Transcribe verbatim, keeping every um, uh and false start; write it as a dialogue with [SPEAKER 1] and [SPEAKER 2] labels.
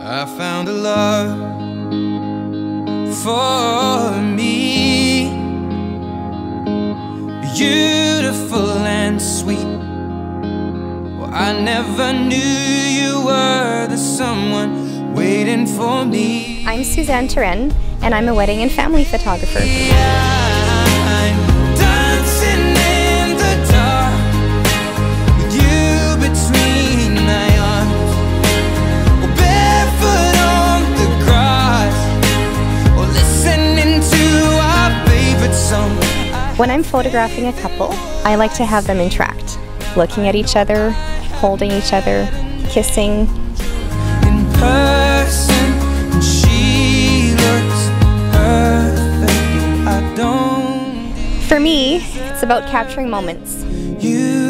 [SPEAKER 1] I found a love for me, beautiful and sweet. Well, I never knew you were the someone waiting for me.
[SPEAKER 2] I'm Suzanne Turenne, and I'm a wedding and family photographer.
[SPEAKER 1] I'm dancing in the dark with you between my arms, or barefoot on the grass, or listening to our favorite song.
[SPEAKER 2] When I'm photographing a couple, I like to have them interact, looking at each other, holding each other, kissing.
[SPEAKER 1] In person, and she looks perfect. I don't.
[SPEAKER 2] For me, it's about capturing moments.
[SPEAKER 1] You